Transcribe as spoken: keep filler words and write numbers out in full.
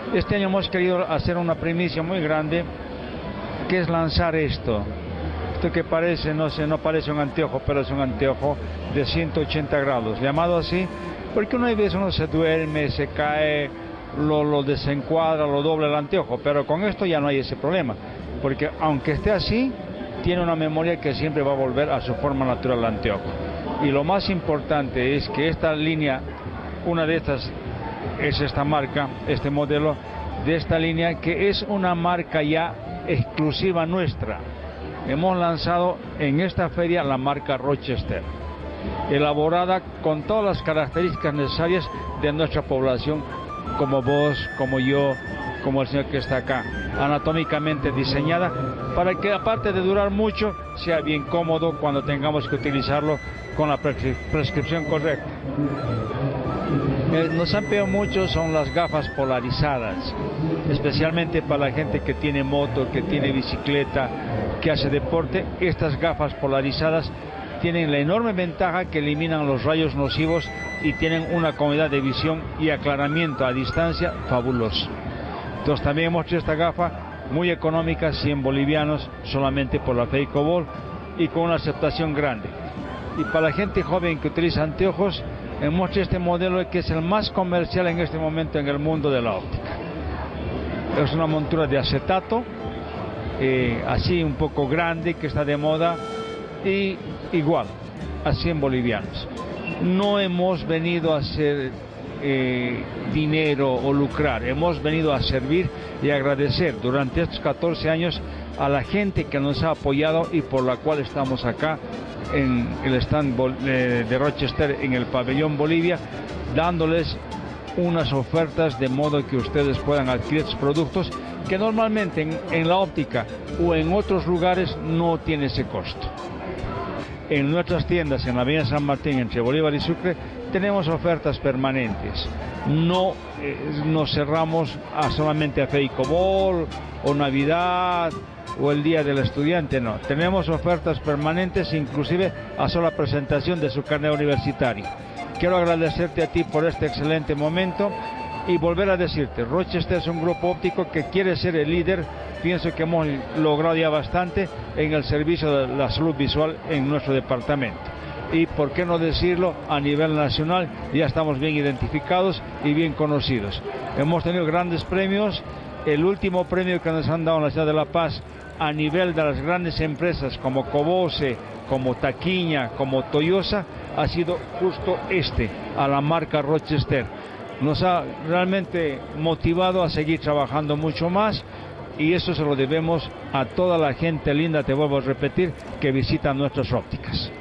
Este año hemos querido hacer una primicia muy grande, que es lanzar esto. Esto que parece, no sé, no parece un anteojo, pero es un anteojo de ciento ochenta grados, llamado así, porque una vez uno se duerme, se cae, lo, lo desencuadra, lo dobla el anteojo, pero con esto ya no hay ese problema, porque aunque esté así, tiene una memoria que siempre va a volver a su forma natural el anteojo. Y lo más importante es que esta línea, una de estas es esta marca, este modelo de esta línea, que es una marca ya exclusiva nuestra. Hemos lanzado en esta feria la marca Rochester, elaborada con todas las características necesarias de nuestra población, como vos, como yo, como el señor que está acá, anatómicamente diseñada para que, aparte de durar mucho, sea bien cómodo cuando tengamos que utilizarlo con la prescri prescripción correcta. Eh, nos han pedido mucho son las gafas polarizadas, especialmente para la gente que tiene moto, que tiene bicicleta, que hace deporte. Estas gafas polarizadas tienen la enorme ventaja que eliminan los rayos nocivos y tienen una comodidad de visión y aclaramiento a distancia fabuloso. Entonces también hemos hecho esta gafa muy económica, cien bolivianos, solamente por la FEICOBOL, y con una aceptación grande. Y para la gente joven que utiliza anteojos, hemos hecho este modelo que es el más comercial en este momento en el mundo de la óptica. Es una montura de acetato, eh, así un poco grande, que está de moda, y igual, a cien bolivianos. No hemos venido a hacer eh, dinero o lucrar, hemos venido a servir y agradecer durante estos catorce años a la gente que nos ha apoyado y por la cual estamos acá en el stand de Rochester, en el pabellón Bolivia, dándoles unas ofertas de modo que ustedes puedan adquirir estos productos que normalmente en, en la óptica o en otros lugares no tiene ese costo. En nuestras tiendas en la avenida San Martín, entre Bolívar y Sucre, tenemos ofertas permanentes. No eh, nos cerramos a solamente a FEICOBOL o Navidad o el Día del Estudiante, no. Tenemos ofertas permanentes, inclusive a sola presentación de su carnet universitario. Quiero agradecerte a ti por este excelente momento y volver a decirte, Rochester es un grupo óptico que quiere ser el líder. Pienso que hemos logrado ya bastante en el servicio de la salud visual en nuestro departamento. Y por qué no decirlo, a nivel nacional ya estamos bien identificados y bien conocidos. Hemos tenido grandes premios. El último premio que nos han dado en la ciudad de La Paz a nivel de las grandes empresas como Cobose, como Taquiña, como Toyosa, ha sido justo este, a la marca Rochester. Nos ha realmente motivado a seguir trabajando mucho más, y eso se lo debemos a toda la gente linda, te vuelvo a repetir, que visita nuestras ópticas.